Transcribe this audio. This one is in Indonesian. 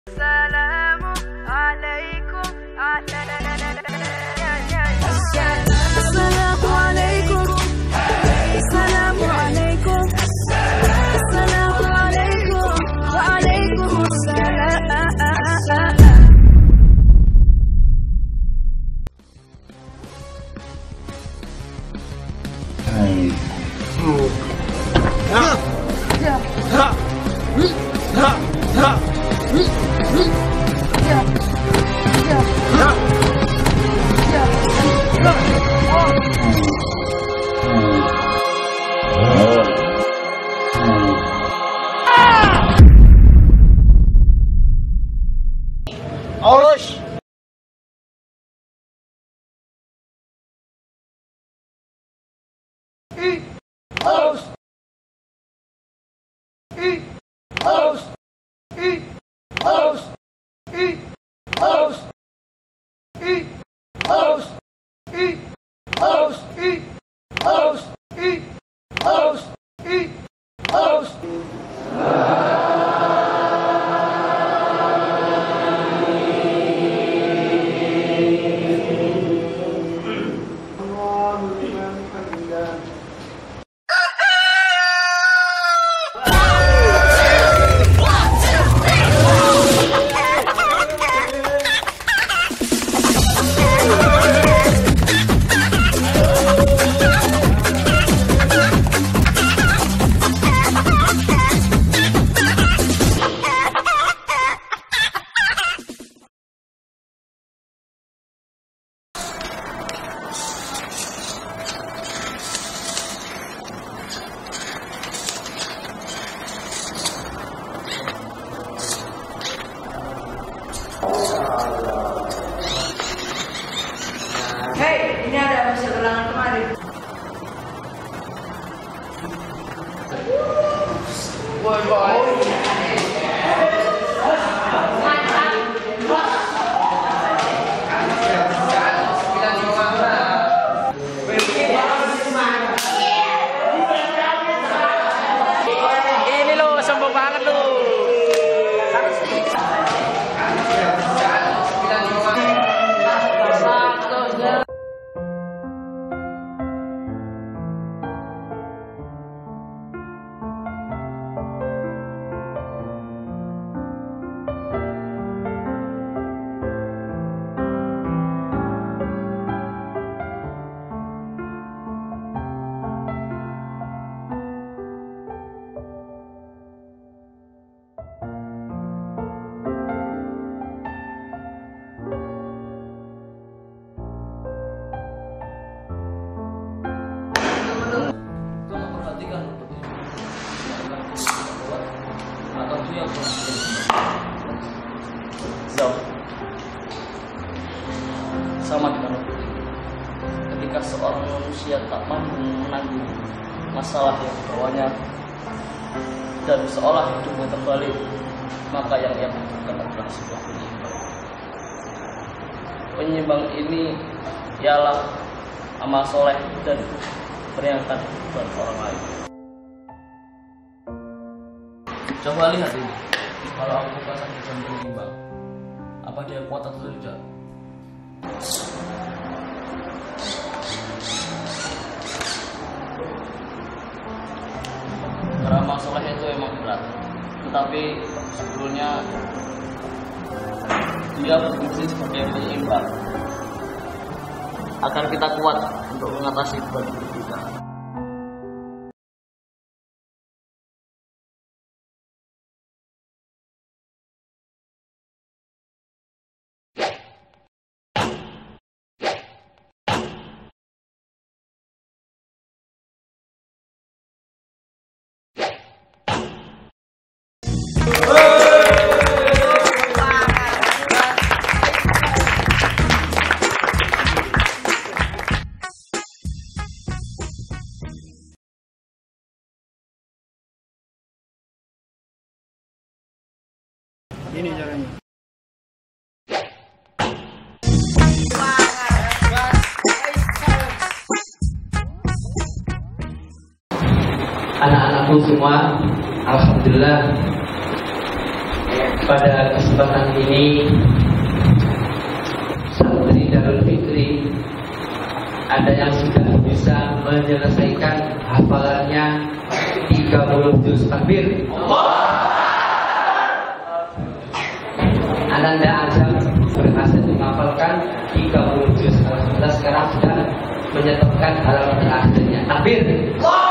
Assalamu alaikum. Assalamu alaikum. Assalamu alaikum. Assalamu alaikum. Wa alaikum assalam. Hei, ini ada hasil ulangan kemarin. Ini lo sombong banget lo. Sama dengan ketika seorang manusia tak mampu menanggung masalah yang dibawanya dan seolah hidupnya terbalik, maka yang ia butuhkan adalah sebuah penyeimbang. Penyeimbang ini ialah amal soleh dan meringankan beban orang lain. Coba lihat ini, kalau aku pasang beban penyeimbang, apa dia kuat atau tidak? Karena masalahnya itu emang berat, tetapi sebetulnya dia berfungsi sebagai penyeimbang agar kita kuat untuk mengatasi beban hidup kita. Ini caranya. Anak-anakku semua, alhamdulillah Pada kesempatan ini santri Darul Fikri ada yang sudah bisa menyelesaikan hafalannya 30 juz. Takbir. Ananda Azam berhasil menghafalkan 30 juz. Alhamdulillah sekarang sudah menyetopkan halaman akhirnya. Takbir.